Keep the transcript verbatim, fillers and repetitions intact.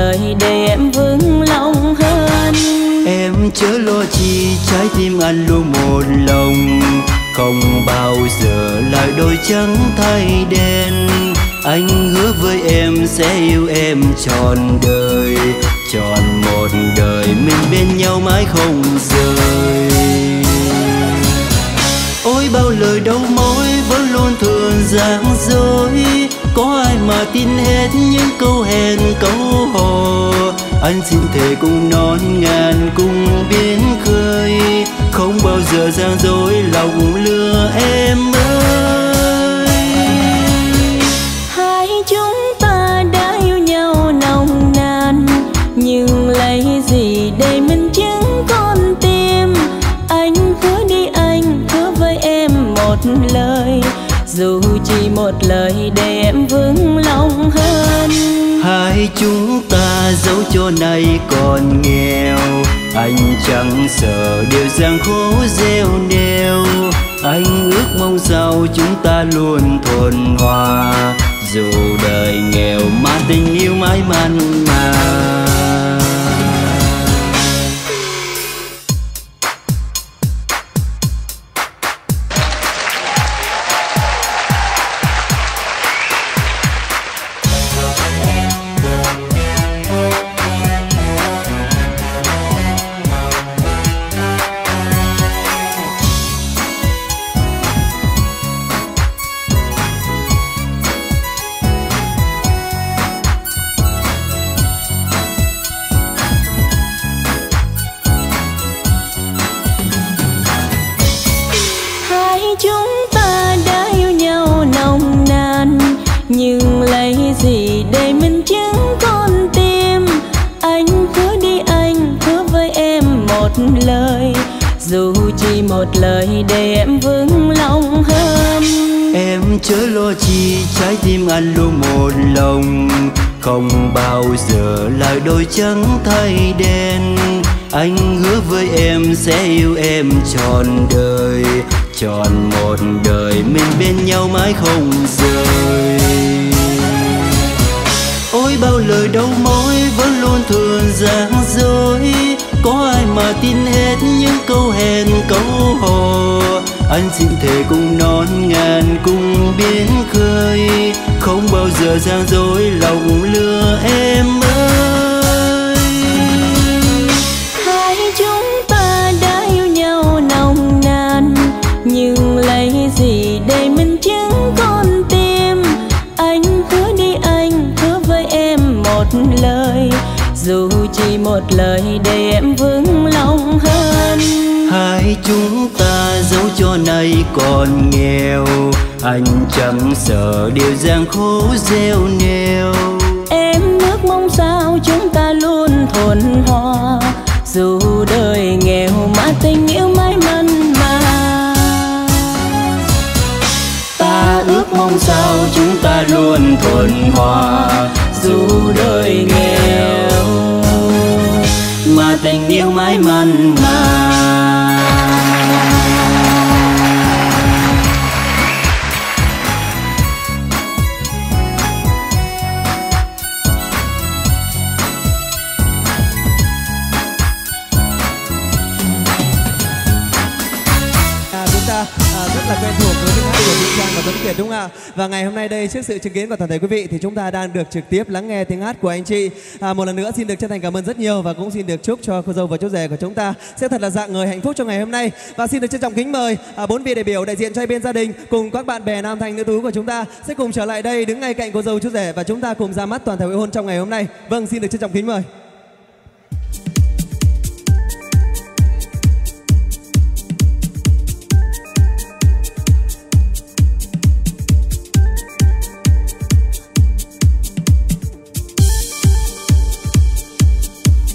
lời để em vững lòng hơn. Em chớ lo chi, trái tim anh luôn một lòng, không bao giờ lại đôi trắng thay đen. Anh hứa với em sẽ yêu em trọn đời, trọn một đời mình bên nhau mãi không rời. Ôi bao lời đâu mối vẫn luôn thường giảng dối, có ai mà tin hết những câu hẹn câu hò. Anh xin thề cùng non ngàn cùng biển khơi, không bao giờ gian dối lòng lừa em ơi. Hai chúng ta đã yêu nhau nồng nàn, nhưng lấy gì để mình chứng con tim. Anh hứa đi, anh hứa với em một lời, dù chỉ một lời để em vững lòng hơn. Hai chúng ta dẫu cho nay còn nghèo, anh chẳng sợ điều gian khổ gieo neo. Anh ước mong sao chúng ta luôn thuận hòa, dù đời nghèo mà tình yêu mãi mặn mà. Nhưng lấy gì để mình chứng con tim. Anh hứa đi, anh hứa với em một lời, dù chỉ một lời để em vững lòng hơn. Em chớ lo chi, trái tim anh luôn một lòng, không bao giờ lại đôi trắng thay đen. Anh hứa với em sẽ yêu em trọn đời, trọn một đời mình bên nhau mãi không rời. Ôi bao lời đâu mối vẫn luôn thường giảng dối, có ai mà tin hết những câu hẹn câu hò. Anh xin thề cùng non ngàn cùng biển khơi, không bao giờ gian dối lòng lừa em ơi. Hai chúng ta đã yêu nhau nồng nàn, nhưng lấy gì để mình chứng con tim. Anh hứa đi, anh hứa với em một lời, dù chỉ một lời để em vững lòng hơn. Hai chúng ta dẫu cho nay còn nghèo, anh chẳng sợ điều gian khổ gieo neo. Em ước mong sao chúng ta luôn thuận hòa, dù đời nghèo mà tình yêu mãi mặn mà. Ta ước mong sao chúng ta luôn thuận hòa, dù đời nghèo mà tình yêu mãi mặn mà. Rất là quen thuộc với tiếng hát của Vinh Trang và Tuấn Kiệt, đúng không ạ? Và ngày hôm nay đây, trước sự chứng kiến của toàn thể quý vị thì chúng ta đang được trực tiếp lắng nghe tiếng hát của anh chị. À, một lần nữa xin được chân thành cảm ơn rất nhiều và cũng xin được chúc cho cô dâu và chú rể của chúng ta sẽ thật là rạng ngời hạnh phúc trong ngày hôm nay. Và xin được trân trọng kính mời à, bốn vị đại biểu đại diện cho hai bên gia đình cùng các bạn bè nam thanh nữ tú của chúng ta sẽ cùng trở lại đây đứng ngay cạnh cô dâu chú rể và chúng ta cùng ra mắt toàn thể hội hôn trong ngày hôm nay. Vâng, xin được trân trọng kính mời.